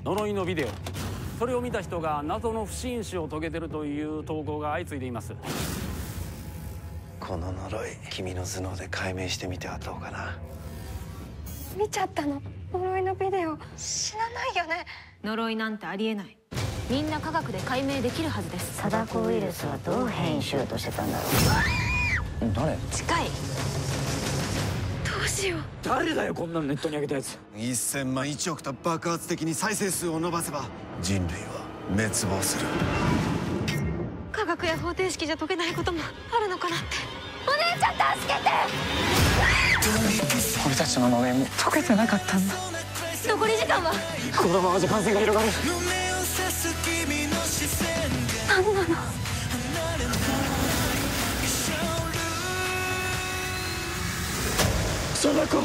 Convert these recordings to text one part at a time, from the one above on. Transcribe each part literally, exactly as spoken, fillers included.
呪いのビデオ、それを見た人が謎の不審死を遂げてるという投稿が相次いでいます。 この呪い、君の頭脳で解明してみてはどうかな。 見ちゃったの、呪いのビデオ。死なないよね。 呪いなんてありえない。みんな科学で解明できるはずです。 貞子ウイルスはどう変異しようとしてたんだろう。 誰？ 近い。 どうしよう。 誰だよ、こんなのネットに上げたやつ。 せんまんいちおくと爆発的に再生数を伸ばせば人類は滅亡する。 科学や方程式じゃ解けないこともあるのかなって。お姉ちゃん助けて。 俺たちの呪いも解けてなかったんだ。 残り時間は？ このままじゃ感染が広がる。 何なの？ 貞子。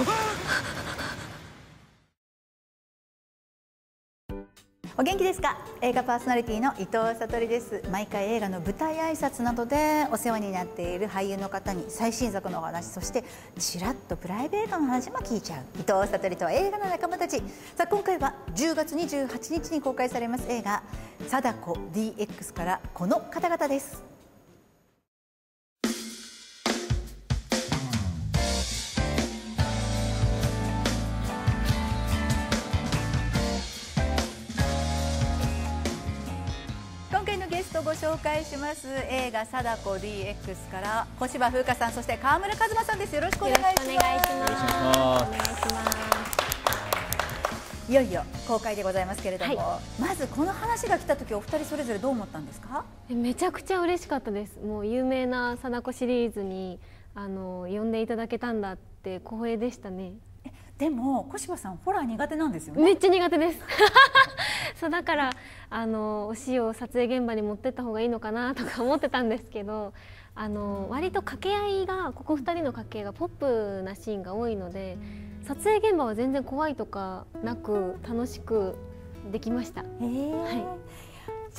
お元気ですか？映画パーソナリティの伊藤さとりです。毎回映画の舞台挨拶などでお世話になっている俳優の方に最新作のお話、そしてちらっとプライベートの話も聞いちゃう伊藤さとりと映画の仲間たち。さあ今回はじゅうがつにじゅうはちにちに公開されます映画「貞子 ディーエックス」からこの方々です。ご紹介します映画「貞子 ディーエックス」から小芝風花さん、そして川村一馬さんです。よろしくお願いします。 お願いします。 いよいよ公開でございますけれども、 はまずこの話が来た時お二人それぞれどう思ったんですか？ めちゃくちゃ嬉しかったです。もう有名な貞子シリーズにあの呼んでいただけたんだって光栄でしたね。 でも小芝さんホラー苦手なんですよね。 めっちゃ苦手ですそうだからあのお塩を撮影現場に持ってった方がいいのかなとか思ってたんですけど、あの割と掛け合いがここふたりの掛け合いがポップなシーンが多いので、撮影現場は全然怖いとかなく楽しくできました。はい、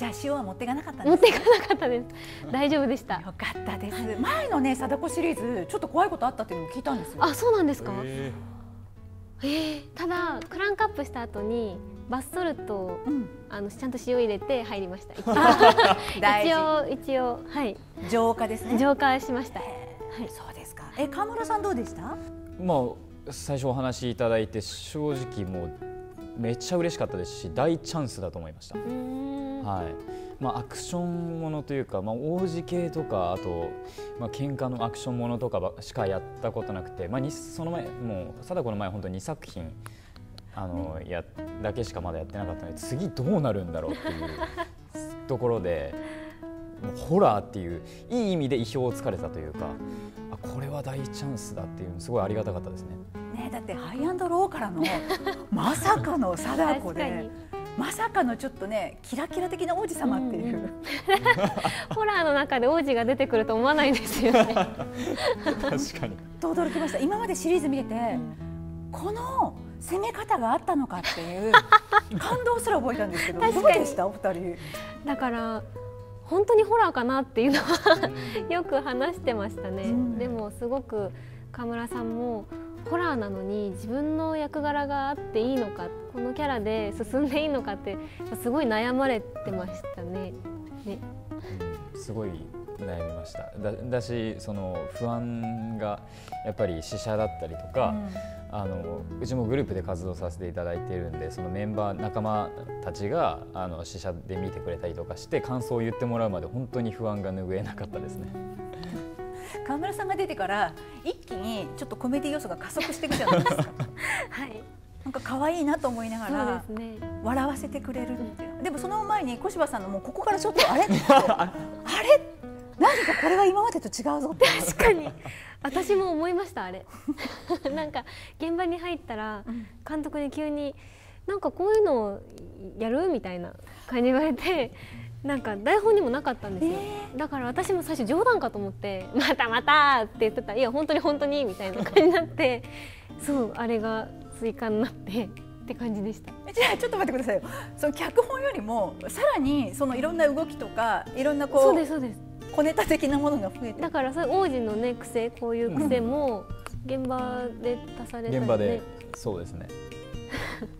じゃあ塩は持っていかなかったんです、 持っていかなかったです。大丈夫でした。 よかったです。前のね貞子シリーズちょっと怖いことあったっていうのを聞いたんですよ。 あ、そうなんですか？えー、ただクランクアップした後にバスソルトを、うん、あのちゃんと塩入れて入りました。一応一応はい浄化ですね。 浄化しました。はい、 そうですか。え、川村さんどうでした？ まあ最初お話しいただいて正直もうめっちゃ嬉しかったですし、大チャンスだと思いました。はい。まあアクションものというか、まあ王子系とかあとまあ喧嘩のアクションものとかしかやったことなくて、まあにその前もう貞子の前本当ににさく品あの、ね、やだけしかまだやってなかったので、次どうなるんだろうっていうところで、もうホラーっていういい意味で意表をつかれたというか、あ、これは大チャンスだっていうのすごいありがたかったですね。 ね、だってハイアンドローからのまさかの貞子で。まさかのちょっとねキラキラ的な王子様っていう、うん、 ホラーの中で王子が出てくると思わないですよね。確かに。 と驚きました。今までシリーズ見てて、うん、この攻め方があったのかっていう感動すら覚えたんですけど、どうでしたお二人？ だから本当にホラーかなっていうのはよく話してましたね。うん、でもすごく川村さんもホラーなのに自分の役柄があっていいのか、このキャラで進んでいいのかってすごい悩まれてましたね。ね、 すごい悩みました。だ、だしその不安がやっぱり試写だったりとか、うん、あのうちもグループで活動させていただいているんで、そのメンバー仲間たちがあの試写で見てくれたりとかして感想を言ってもらうまで本当に不安が拭えなかったですね。 川村さんが出てから一気にちょっとコメディ要素が加速していくじゃないですか。 はい。 なんか可愛いなと思いながら、 そうですね、 笑わせてくれるっていう、うん、でもその前に小芝さんのもうここからちょっとあれあれ何かこれは今までと違うぞって。 確かに私も思いましたあれ。なんか現場に入ったら監督に急になんかこういうのをやるみたいな感じに言われて。なんか台本にもなかったんですよ、えー、だから私も最初冗談かと思って「またまた!」って言ってたら「いや本当に本当に」みたいな感じになってそうあれが追加になってって感じでした。 じゃあちょっと待ってくださいよ。その脚本よりもさらにそのいろんな動きとかいろんなこうそうですそうです小ネタ的なものが増えて、 だからそれ王子のね癖、こういう癖も現場で足されたりね。 現場でそうですね。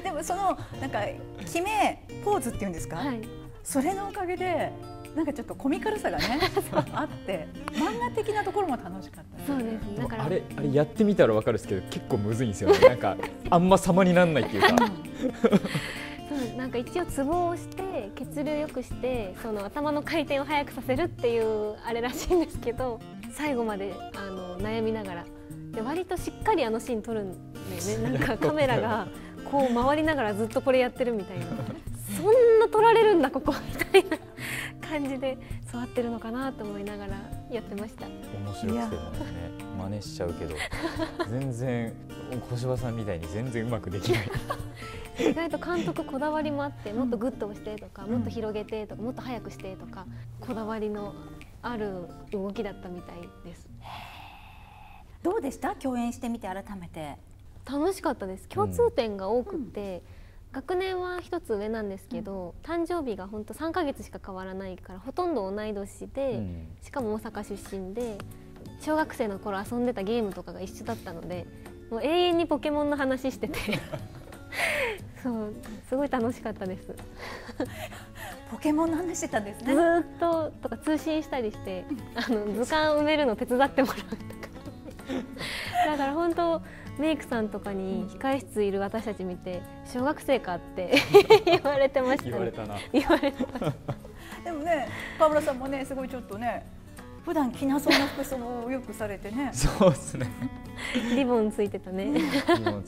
でもそのなんか決めポーズっていうんですか、はい、それのおかげでなんかちょっとコミカルさがねあって漫画的なところも楽しかった、ね、 そうです。だからあれあれやってみたらわかるんですけど結構むずいんですよね。なんかあんま様にならないっていうか。 そうなんか一応ツボをして血流良くしてその頭の回転を速くさせるっていうあれらしいんですけど、最後まであの悩みながらで割としっかりあのシーン撮るんだよね。なんかカメラがこう回りながらずっとこれやってるみたいな。そんな撮られるんだここみたいな感じで座ってるのかなと思いながらやってました。 面白くてもね真似しちゃうけど全然小芝さんみたいに全然うまくできない。 意外と監督こだわりもあって、もっとグッと押してとか、もっと広げてとか、もっと速くしてとかこだわりのある動きだったみたいです。 どうでした？共演してみて改めて。 楽しかったです。共通点が多くて、うん、学年は一つ上なんですけど、うん、誕生日が本当さんかげつしか変わらないからほとんど同い年で、うん、しかも大阪出身で小学生の頃遊んでたゲームとかが一緒だったので、もう永遠にポケモンの話しててそうすごい楽しかったです。 ポケモンの話してたんですね。 ずっととか通信したりしてあの図鑑埋めるの手伝ってもらうとかだから本当メイクさんとかに控室いる私たち見て小学生かって言われてましたね。 言われたな。 言われた。 でもね、川村さんもねすごいちょっとね普段着なそうな服装をよくされてね。 そうですね。 リボンついてたね。リボンついてて、いやま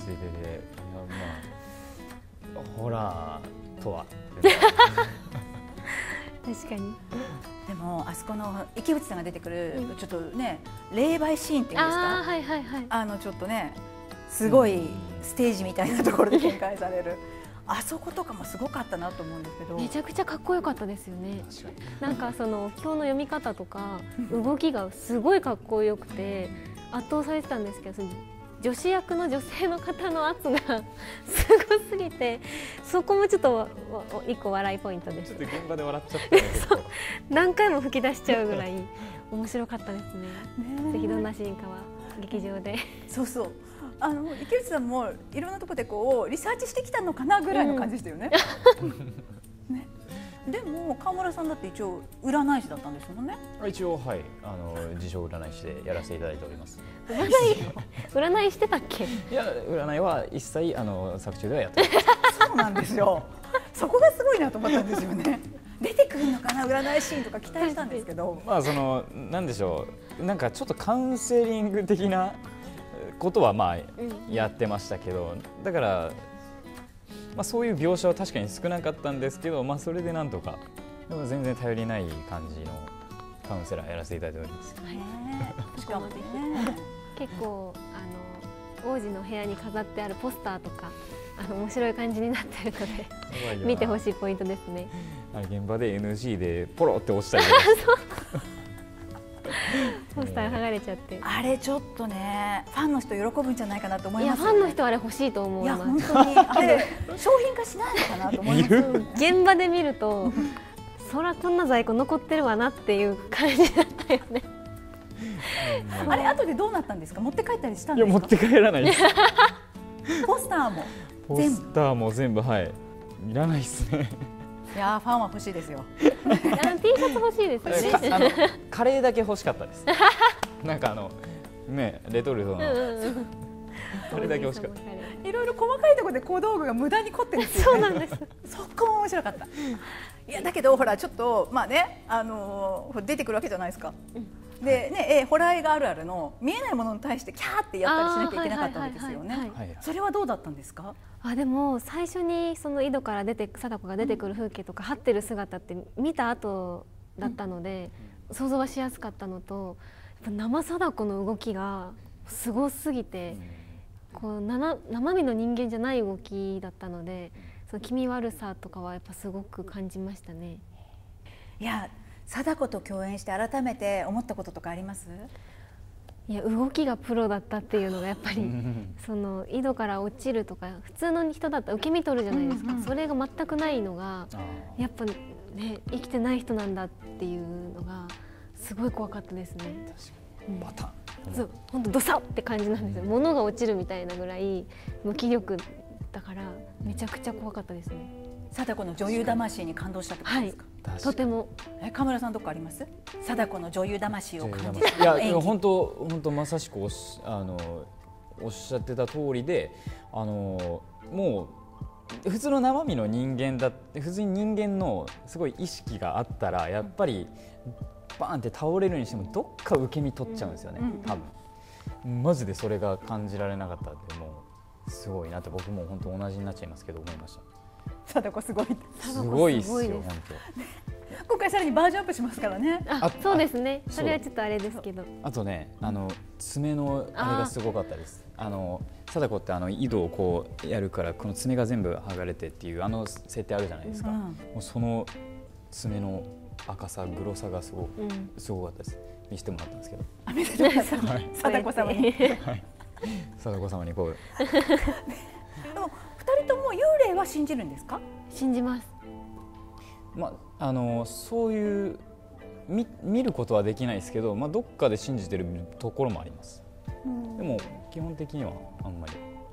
あホラーとは。 確かに。 でもあそこの池内さんが出てくる、うん、ちょっとね霊媒シーンっていうんですか。 あ、はいはいはい、 あのちょっとねすごいステージみたいなところで展開される。あそことかもすごかったなと思うんですけど、 めちゃくちゃかっこよかったですよね。なんかその今日の読み方とか動きがすごいかっこよくて圧倒されてたんですけど、女子役の女性の方の圧がすごすぎて、そこもちょっと一個笑いポイントです。 ちょっと現場で笑っちゃって、ね、 何回も吹き出しちゃうぐらい面白かったですね。ぜひどんなシーンかは劇場で。 そうそう。あの池内さんもいろんなところでこうリサーチしてきたのかなぐらいの感じでしたよね。うん、ね。でも川村さんだって一応占い師だったんですもんね。 一応はい、あの自称占い師でやらせていただいております。 占い占いしてたっけ？ いや占いは一切あの作中ではやってない。 そうなんですよ。そこがすごいなと思ったんですよね。出てくるのかな占いシーンとか期待したんですけど。 まあそのなんでしょう、なんかちょっとカウンセリング的なことはまあやってましたけど、だから。まあそういう描写は確かに少なかったんですけど、まあそれでなんとかでも全然頼りない感じのカウンセラーやらせていただいております。 しかもね、 結構あの王子の部屋に飾ってあるポスターとかあの面白い感じになっているので見てほしいポイントですね。 あれ現場で エヌジー でポロって落ちたりポスター剥がれちゃって、 あれちょっとねファンの人喜ぶんじゃないかなと思います、 ね、いやファンの人はあれ欲しいと思います。 いや本当にあれ商品化しないのかなと思います現場で見るとそらこんな在庫残ってるわなっていう感じだったよね。 あれ後でどうなったんですか？持って帰ったりしたんですか？ いや持って帰らないです。 ポスターもポスターも全部はいいらないですね。 いやファンは欲しいですよ。 T シャツ欲しいですよね。 あのカレーだけ欲しかったです。なんかあのねレトルトのカレーだけ欲しかった。 いろいろ細かいところで小道具が無駄に凝ってるんですよね。そうなんです。そこも面白かった。いやだけどほらちょっとまあねあのー、出てくるわけじゃないですか。でね、えホラー映画あるあるの見えないものに対してキャーってやったりしなきゃいけなかったわけですよね。それはどうだったんですか？ あでも最初にその井戸から出て貞子が出てくる風景とか張ってる姿って見た後だったので、うん、想像はしやすかったのと、やっぱ生貞子の動きがすごすぎて、うん、こう生生身の人間じゃない動きだったので、その気味悪さとかはやっぱすごく感じましたね。 いや貞子と共演して改めて思ったこととかあります？ いや動きがプロだったっていうのがやっぱりその井戸から落ちるとか普通の人だったら受け身取るじゃないですか、うんうん、それが全くないのがやっぱね生きてない人なんだっていうのがすごい怖かったですね。 確かにバタン、 そう本当ドサッって感じなんですよ。物が落ちるみたいなぐらい無気力だっったからめちゃくちゃ怖かったですね。 貞子の女優魂に感動したってことですか？ はい、とても。 え、河村さんどこあります？貞子の女優魂を感じいたや本当本当まさしくおっしあのおっしゃってた通りで、あのもう普通の生身の人間だって普通に人間のすごい意識があったらやっぱりバーンって倒れるにしてもどっか受け身取っちゃうんですよね、多分。マジでそれが感じられなかったんで、もうすごいなって僕も本当同じになっちゃいますけど思いました。 貞子すごい。 すごいですよ本当。今回さらにバージョンアップしますからね。 あ、そうですね。それはちょっとあれですけど。 あとね、あの爪のあれがすごかったです。あの貞子ってあの井戸をこうやるからこの爪が全部剥がれてっていうあの設定あるじゃないですか。うん、もうその爪の赤さグロさがすご、うん、すごかったです。見せてもらったんですけど。 あ、見せてもらった。貞子様に。 はい。貞子様にこう。 でも二人とも幽霊は信じるんですか？ 信じます。 まああのそういう見見ることはできないですけど、まあどっかで信じてるところもあります。でも基本的にはあんまり。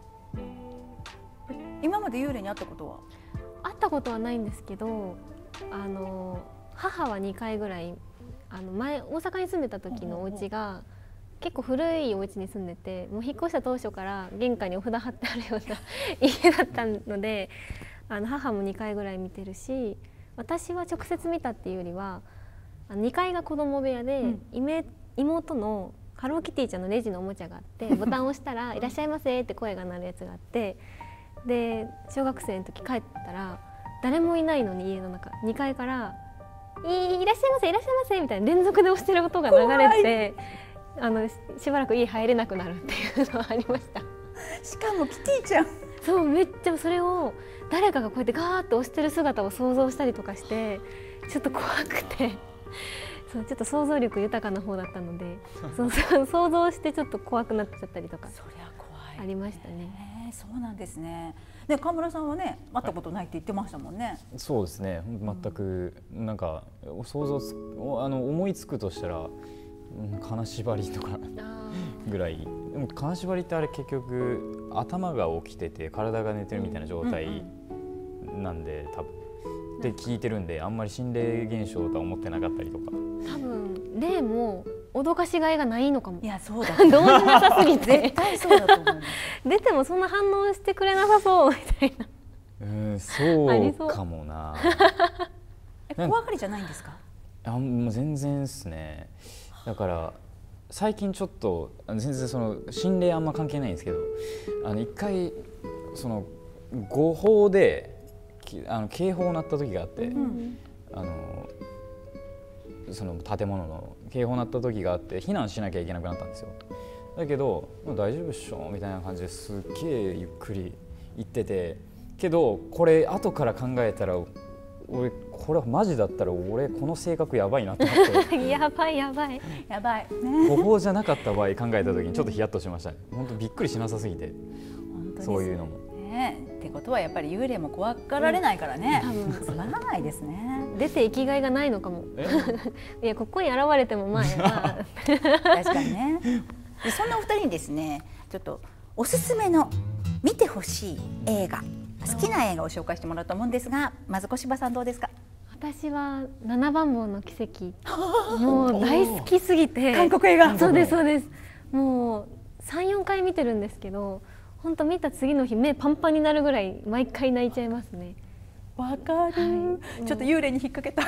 今まで幽霊に会ったことは？ 会ったことはないんですけど、あの母はにかいぐらいあの前大阪に住んでた時のお家が結構古いお家に住んでて、もう引っ越した当初から玄関にお札貼ってあるような家だったので、あの母もにかいぐらい見てるし、私は直接見たっていうよりはにかいが子供部屋で、うん、妹のハローキティちゃんのレジのおもちゃがあってボタンを押したら「いらっしゃいませ」って声が鳴るやつがあって、で小学生の時帰ったら誰もいないのに家の中にかいから「い, いらっしゃいませいらっしゃいませ」みたいな連続で押してる音が流れて、あの し, しばらく家入れなくなるっていうのはありました。 しかもキティちゃん、 そうめっちゃそれを誰かがこうやってガーッと押してる姿を想像したりとかしてちょっと怖くてそうちょっと想像力豊かな方だったのでそうそう想像してちょっと怖くなっちゃったりとかそりゃ怖いありましたね。 えー、そうなんですね。で河村さんはね会ったことないって言ってましたもんね。 はい、そうですね全くなんか想像つあの思いつくとしたら金縛りとかぐらい。でも金縛りってあれ結局頭が起きてて体が寝てるみたいな状態なんで、多分って聞いてるんであんまり心霊現象とは思ってなかったりとか。 多分霊も脅かしがいがないのかも。 いやそうだ動じなさすぎて絶対そうだと思う出てもそんな反応してくれなさそうみたいな。 うんそうかもな怖がりじゃないんですか？ あもう全然ですね。だから最近ちょっと全然その心霊あんま関係ないんですけど、あの一回その誤報であの警報鳴った時があって、うん、あのその建物の警報鳴った時があって避難しなきゃいけなくなったんですよ。だけどもう大丈夫っしょみたいな感じですっげえゆっくり行ってて、けどこれ後から考えたら俺これはマジだったら俺この性格やばいなと思ってやばいやばいやばい、ね、 誤報じゃなかった場合考えた時にちょっとヒヤッとしましたね。本当びっくりしなさすぎてそういうのも。 ね、ってことはやっぱり幽霊も怖がられないからね、うん、つまらないですね。 出て生きがいがないのかも。いやここに現れてもまあ確かにね。でそんなお二人にですねちょっとおすすめの見てほしい映画好きな映画を紹介してもらおうと思うんですが、まず小柴さんどうですか？ 私は七番坊の奇跡もう大好きすぎて。 韓国映画。 そうですそうです。もうさん、よんかい見てるんですけど本当見た次の日目パンパンになるぐらい毎回泣いちゃいますね。 わかる、はい、ちょっと幽霊に引っ掛けた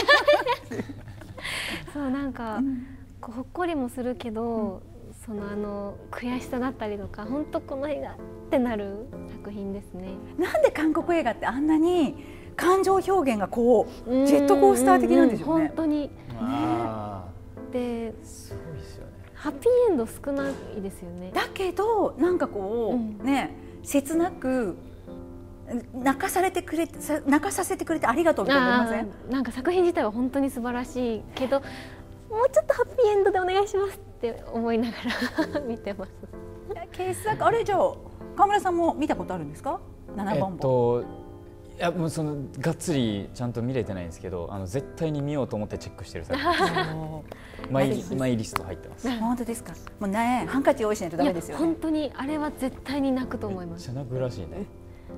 そうなんか、うん、こうほっこりもするけど、うん、そのあの悔しさだったりとか本当この映画ってなる作品ですね。 なんで韓国映画ってあんなに感情表現がこうジェットコースター的なんでしょうね。 本当に、ね、ですごいですよね。ハッピーエンド少ないですよね。 だけどなんかこう、うん、ね切なく泣かされてくれ泣かさせてくれてありがとうみたいな思いません？ なんか作品自体は本当に素晴らしいけどもうちょっとハッピーエンドでお願いしますって思いながら見てます。 傑作あれじゃあ川村さんも見たことあるんですか？七番坊。 いやもうそのがっつりちゃんと見れてないんですけど、あの絶対に見ようと思ってチェックしてる作品マイマイリスト入ってます。 本当ですか？もうねハンカチ用意しないとダメですよね。 本当にあれは絶対に泣くと思います。 めっちゃ泣くらしいね。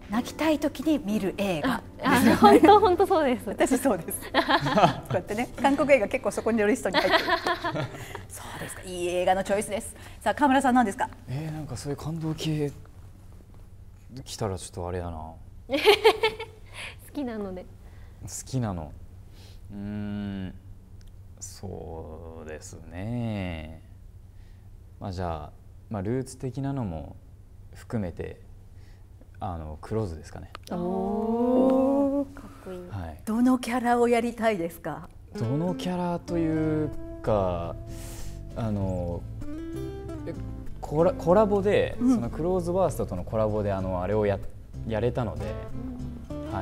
泣きたい時に見る映画。 あ、本当本当そうです。 私そうです。こうやってね、韓国映画結構そこにリストに入ってる。そうですか、いい映画のチョイスです。さあ川村さん何ですか。 えー、なんかそういう感動系来たらちょっとあれだな。 好きなので。 好きなの。うーん、そうですね。まあじゃあ、まあルーツ的なのも含めて、あのクローズですかね。 おお、かっこいい。 はい。 どのキャラをやりたいですか。 どのキャラというか、あのコラ、コラボで、うん、そのクローズバーストとのコラボであのあれをややれたので、はい。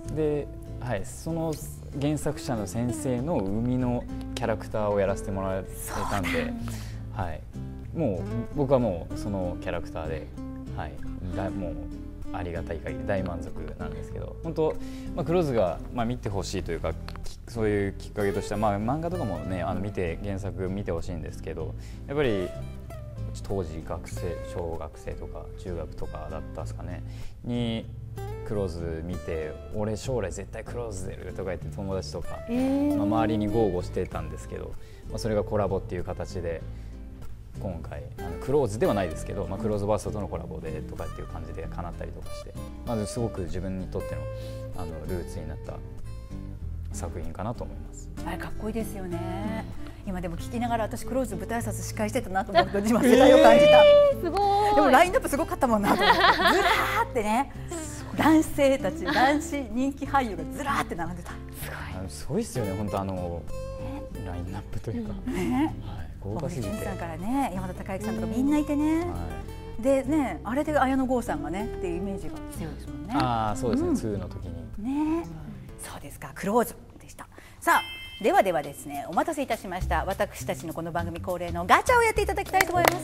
で、はい、その原作者の先生の生みのキャラクターをやらせてもらえたんで、はい。もう僕はもうそのキャラクターで、はい、だもうありがたい限り大満足なんですけど、本当、まあ、クローズが、まあ、見てほしいというか、そういうきっかけとしては、まあ、漫画とかもね、あの見て原作見てほしいんですけど、やっぱり当時学生小学生とか中学とかだったんですかねにクローズ見て、俺将来絶対クローズ出るとか言って友達とか、えーまあ、周りに豪語してたんですけど、まあ、それがコラボっていう形で今回あのクローズではないですけど、まあ、クローズバーストとのコラボでとかっていう感じで叶ったりとかして、まずすごく自分にとってのあのルーツになった作品かなと思います。 あれかっこいいですよね。今でも聞きながら私クローズ舞台挨拶司会してたなと思って今世代を感じた。 えー、すごい。 でもラインナップすごかったもんなと思って、ずらーってね、男性たち男子人気俳優がずらーって並んでた。すごい。すごいですよね本当あのラインナップというか。 ね。豪華すぎて。さんからね、山田孝之さんとかみんないてね。でね、あれで綾野剛さんがねっていうイメージが強いですもんね。 ああ、そうですね。ツーの時に。 ね、そうですか。クローズでした。さあ、ではではですね、お待たせいたしました。私たちのこの番組恒例のガチャをやっていただきたいと思います。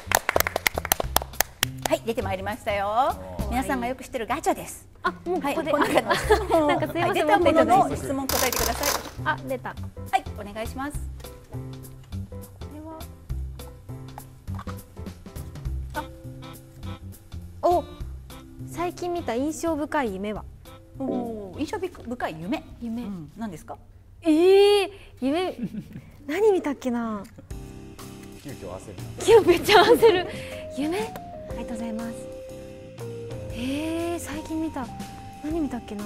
はい、出てまいりましたよ。皆さんがよく知ってるガチャです。 あ、もうここで。 この中の質問をなんかすいません、 出たものの質問答えてください。 あ、出た。 はい、お願いします。 お、最近見た印象深い夢は。 おお、印象深い夢。 夢、うん、 何ですか。 ええー、夢、何見たっけな。 急遽焦る。 急めっちゃ焦る。夢、ありがとうございます。ええー、最近見た。何見たっけな。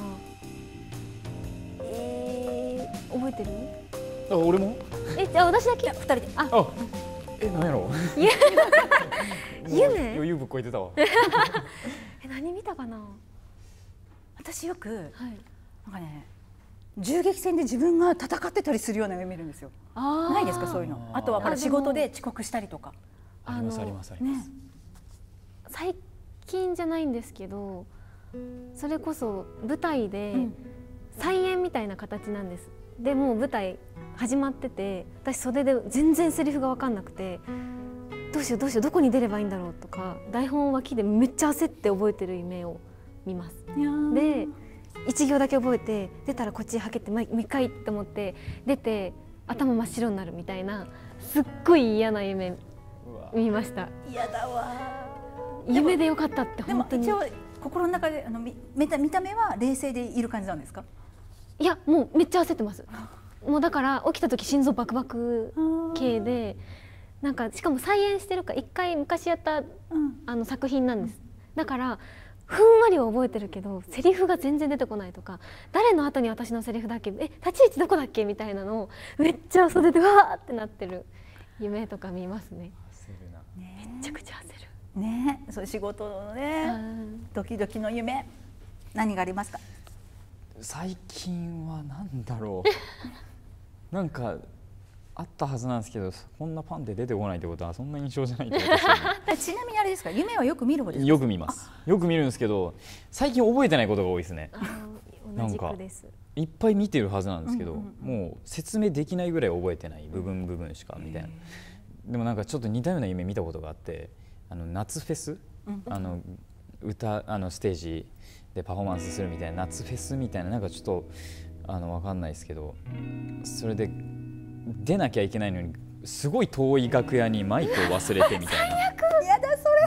ええー、覚えてる。 あ、俺も。 え、じゃあ私だけ。 二人で。 あ、え、なんやろう。 夢。 余裕ぶっこいてたわ。 え、何見たかな。 私よく、はい、なんかね、 銃撃戦で自分が戦ってたりするような夢見るんですよ。ないですかそういうの。あとはほら仕事で遅刻したりとか。 ありますありますあります。 最近じゃないんですけど、それこそ舞台で再演みたいな形なんです。でもう舞台始まってて、私袖で全然セリフが分かんなくて、どうしようどうしようどこに出ればいいんだろうとか、台本脇でめっちゃ焦って覚えてる夢を見ます。で一行だけ覚えて、出たらこっちはけてもう一回って思って出て頭真っ白になるみたいな、すっごい嫌な夢見ました。 嫌だわ。 夢でよかったって本当に。 でも一応心の中であの見た見た目は冷静でいる感じなんですか？ いやもうめっちゃ焦ってます。もうだから起きた時心臓バクバク系で、なんかしかも再演してるか一回昔やった、うん、あの作品なんです。だからふんわりは覚えてるけどセリフが全然出てこないとか、誰の後に私のセリフだっけ、え立ち位置どこだっけみたいなのをめっちゃ袖でわーってなってる夢とか見ますね。 焦るな。 めちゃくちゃ焦る。 ね、そう仕事のねドキドキの夢何がありますか？ 最近はなんだろう。なんかあったはずなんですけど、こんなパンで出てこないってことはそんな印象じゃないってことですよね。 ちなみにあれですか、夢はよく見る方ですか？ よく見ます。よく見るんですけど、最近覚えてないことが多いですね。 同じくです。 いっぱい見てるはずなんですけど、もう説明できないぐらい覚えてない部分部分しかみたいな。でもなんかちょっと似たような夢見たことがあって、あの夏フェス、あの歌あのステージでパフォーマンスするみたいな夏フェスみたいな、なんかちょっとあのわかんないですけど、それで出なきゃいけないのにすごい遠い楽屋にマイクを忘れてみたいな。 最悪。やだそれ。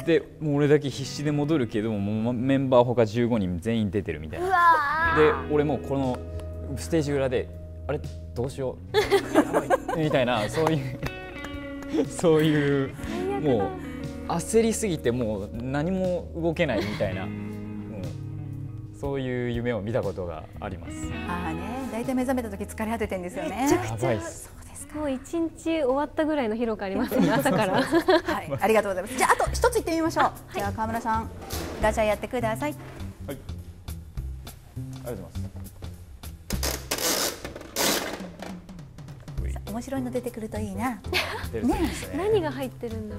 でもう俺だけ必死で戻るけどもうメンバーほかじゅうごにん全員出てるみたいな。で俺もこのステージ裏であれどうしようやばいみたいなそういうそういうもう焦りすぎてもう何も動けないみたいな、もうそういう夢を見たことがあります。 ああね、大体目覚めた時疲れ果ててんですよね。 めちゃくちゃもう一日終わったぐらいの疲労感ありますね、朝から。 はい、ありがとうございます。じゃああと一つ言ってみましょう。はい、じゃあ川村さんガチャやってください。 はい。ありがとうございます。 面白いの出てくるといいな。 ね、 何が入ってるんだろう。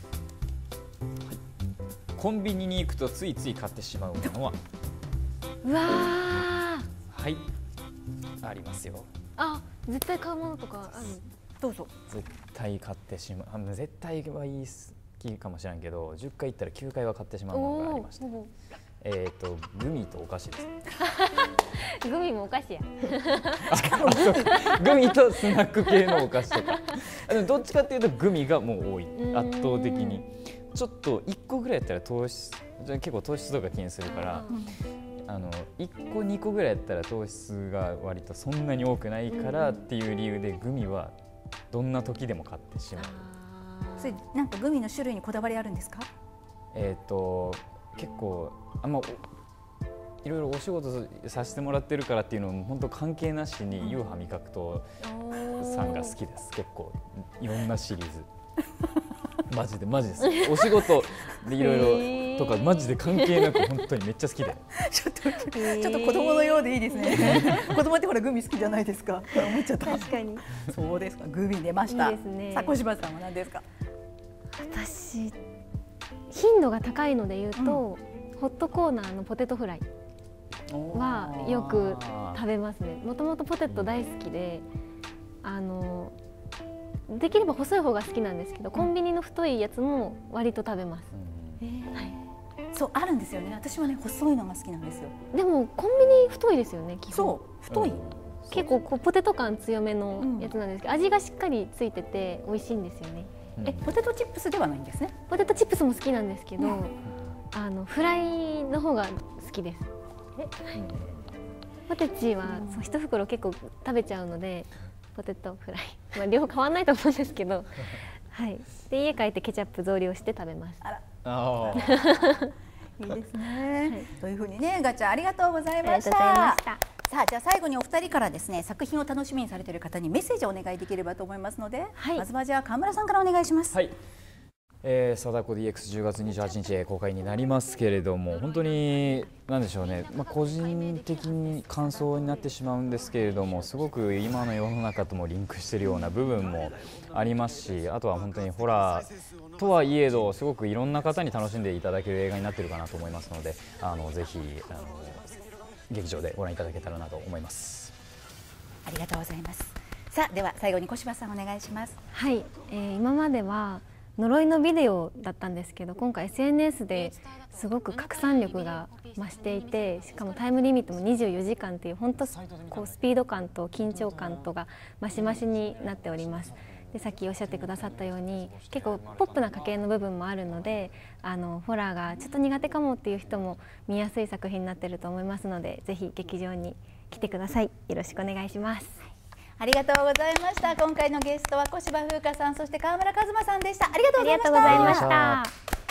コンビニに行くとついつい買ってしまうものは。 うわはい、ありますよ。 あ、絶対買うものとかある。 どうぞ。 絶対買ってしまう。あの絶対は言い好きかもしれんけど、じゅっかい行ったらきゅうかいは買ってしまうものがありました。えっとグミとお菓子です。 グミもお菓子や。 グミとスナック系のお菓子とか。でもどっちかっていうとグミがもう多い。圧倒的に。ちょっといっこぐらいやったら糖質、結構糖質とか気にするから。あのいっこにこぐらいやったら糖質が割とそんなに多くないからっていう理由でグミはどんな時でも買ってしまう。 それなんかグミの種類にこだわりあるんですか？ えっと結構あんまいろいろお仕事させてもらってるからっていうのも本当関係なしに ユーハ味覚糖さんが好きです。結構いろんなシリーズ。マジでマジです。お仕事でいろいろとかマジで関係なく本当にめっちゃ好きで。 ちょっとちょっと子供のようでいいですね。子供ってほらグミ好きじゃないですか。思っちゃった。 確かに。 そうですか。グミ出ました。 いいですね。 さあ小柴さんは何ですか？ 私頻度が高いので言うと、うん、ホットコーナーのポテトフライはよく食べますね。もともとポテト大好きで、あの。できれば細い方が好きなんですけど、コンビニの太いやつも割と食べます。 うん、えー、はい。そうあるんですよね。私はね細いのが好きなんですよ。 でもコンビニ太いですよね。基本。 そう太い。 結構こうポテト感強めのやつなんですけど、うん、味がしっかりついてて美味しいんですよね。 うん、えポテトチップスではないんですね。 ポテトチップスも好きなんですけど、うん、あのフライの方が好きです。え、うん、ポテチはそう一袋結構食べちゃうので。ポテトフライ、まあ、両方変わらないと思うんですけど、はい、で家帰ってケチャップ増量して食べます。あら、 あいいですね、はい、というふうにねガチャありがとうございました。さあじゃあ最後にお二人からですね作品を楽しみにされている方にメッセージをお願いできればと思いますので、はい、まずはじゃあ川村さんからお願いします。 はい、えー、貞子 ディーエックスじゅうがつにじゅうはちにち公開になりますけれども、本当に何でしょうね、まあ、個人的に感想になってしまうんですけれども、すごく今の世の中ともリンクしているような部分もありますし、あとは本当にホラーとはいえどすごくいろんな方に楽しんでいただける映画になっているかなと思いますので、あのぜひあの劇場でご覧いただけたらなと思います。 ありがとうございます。さあでは最後に小柴さんお願いします。 はい、えー、今までは呪いのビデオだったんですけど、今回 エスエヌエス ですごく拡散力が増していて、しかもタイムリミットもにじゅうよじかんという本当こうスピード感と緊張感とが増し増しになっております。でさっきおっしゃってくださったように結構ポップな家系の部分もあるので、あのホラーがちょっと苦手かもっていう人も見やすい作品になっていると思いますので、ぜひ劇場に来てください。よろしくお願いします。 ありがとうございました。今回のゲストは小柴風花さん、そして川村一馬さんでした。ありがとうございました。 ありがとうございました。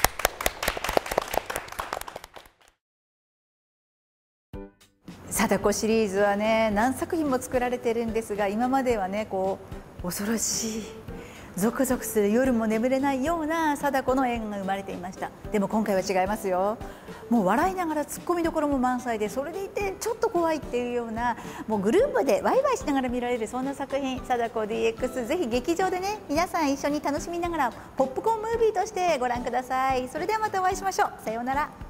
貞子シリーズはね何作品も作られてるんですが、今まではねこう恐ろしいゾクゾクする夜も眠れないような貞子の映画が生まれていました。でも今回は違いますよ。もう笑いながらツッコミどころも満載で、それでいてちょっと怖いっていうような、もうグループでワイワイしながら見られるそんな作品、貞子 ディーエックス、ぜひ劇場でね皆さん一緒に楽しみながらポップコーンムービーとしてご覧ください。それではまたお会いしましょう。さようなら。